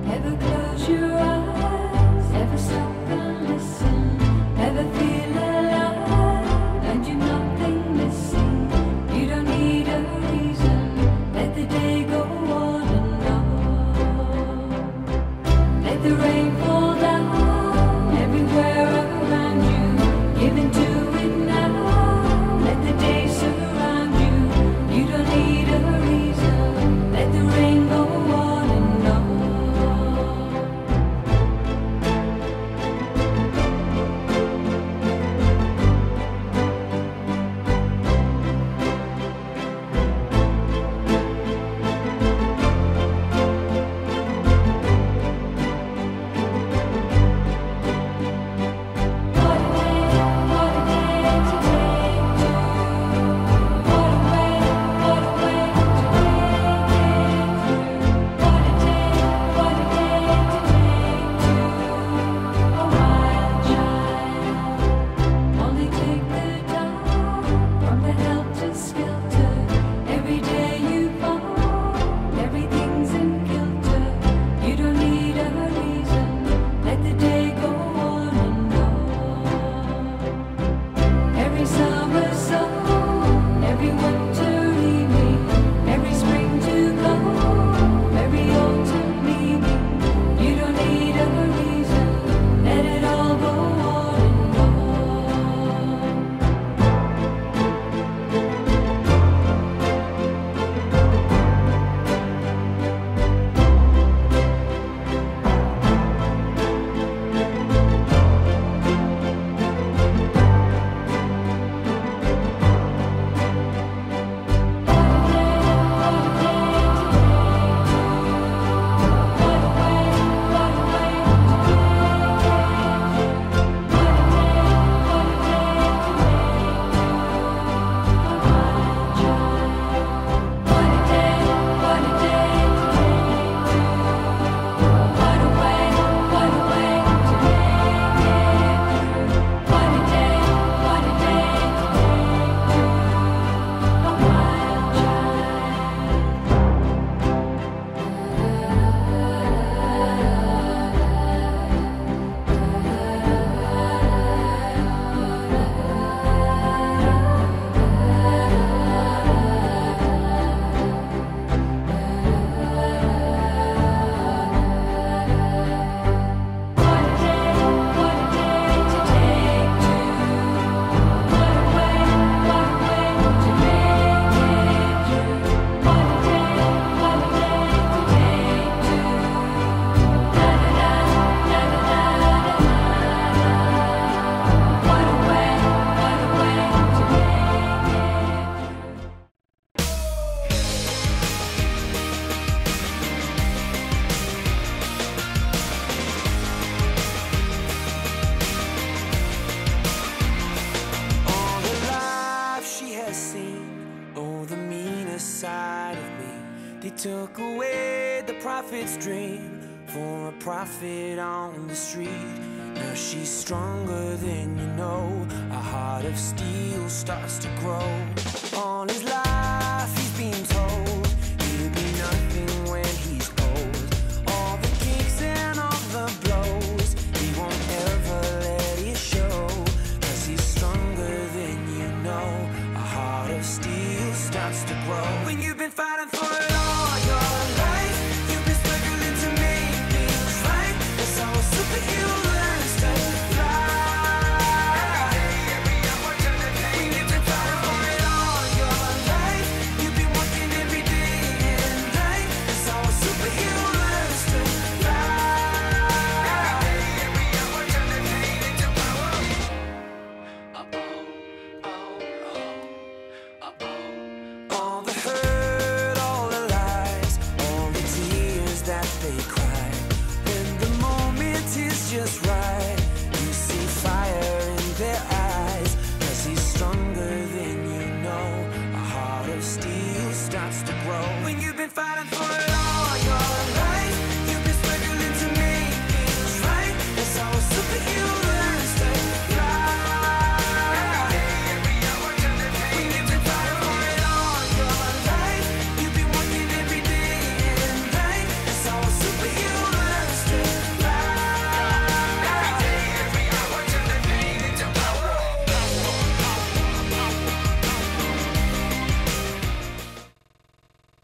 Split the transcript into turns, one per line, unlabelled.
Never close your eyes, never stop and listen, never feel alive, and you're nothing missing. You don't need a reason, let the day go on and on. Let the rain fall down everywhere around you, give into it now, let the day surround you. You don't need a reason, let the rain go on and on.
Side of me, they took away the prophet's dream for a prophet on the street. Now she's stronger than you know, a heart of steel starts to grow. All his life he's been told he'll be nothing when he's old. All the kicks and all the blows, he won't ever let it show, 'cause he's stronger than you know, a heart of steel starts to grow. When you've been fighting for it all your life, you've been struggling to make things right. That's how a superhero learns to fly. When you've been fighting for it all your life, you've been working every day and night. That's how a superhero learns to fly. All the hurt, all the lies, all the tears that they cry.